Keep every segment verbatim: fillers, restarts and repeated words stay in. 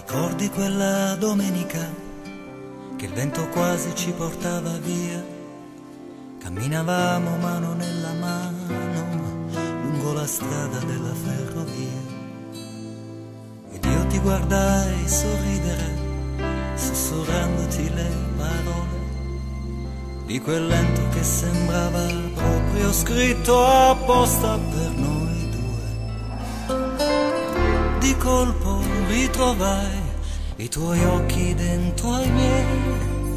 Ricordi quella domenica che il vento quasi ci portava via? Camminavamo mano nella mano lungo la strada della ferrovia. Ed io ti guardai sorridere, sussurrandoti le parole di quel lento che sembrava proprio scritto apposta per noi due. Di colpo ritrovai i tuoi occhi dentro ai miei,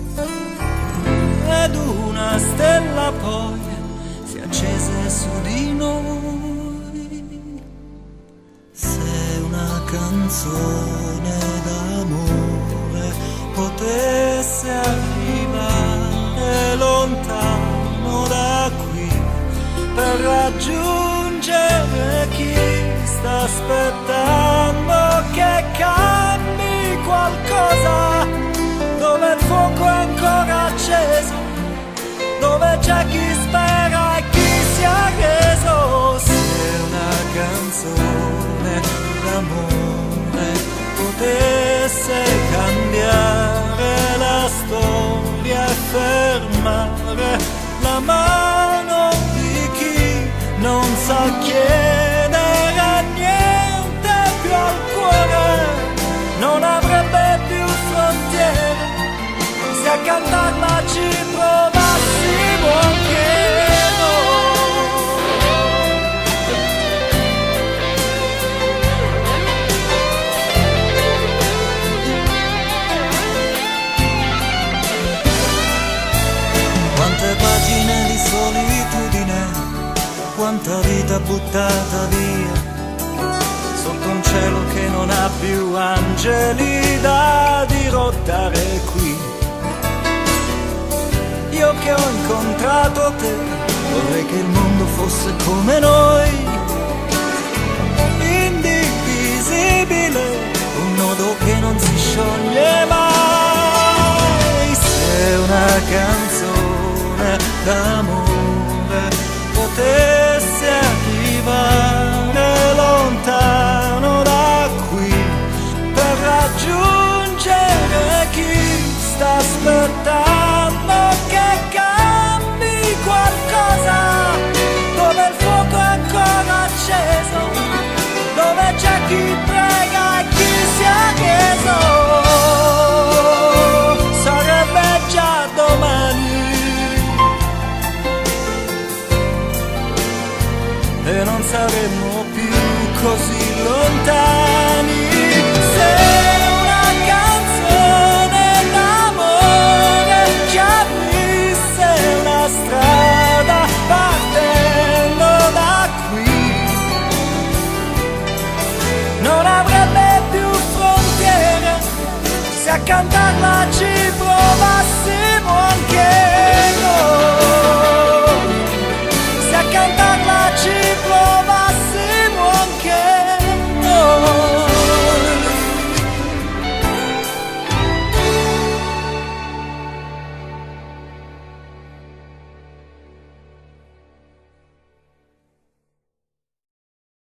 ed una stella poi si accese su di noi. Se una canzone d'amore potesse arrivare lontano da qui per raggiungere chi sta aspettando che cambi qualcosa, dove il fuoco è ancora acceso, dove c'è chi spera e chi si è arreso. Se una canzone d'amore potesse cambiare la storia e fermare la mano di chi non sa chiedere niente più al cuore, non avrebbe più frontiere se a cantarla ci provassimo anche Quante pagine di solitudine, quanta vita buttata via, sotto un cielo che non ha più angeli da dirottare qui. Io che ho incontrato te, vorrei che il mondo fosse come noi, indivisibile, un nodo che non si scioglie mai. Se una canzone d'amore potesse arrivare lontano da qui per raggiungere chi sta aspettando che cambi qualcosa, dove il fuoco è ancora acceso, dove c'è chi prega e chi si è arreso. Sarebbe già domani e non saremmo più così lontani. Se una canzone d'amore ci aprisse una strada partendo da qui, non avrebbe più frontiere se a cantarla ci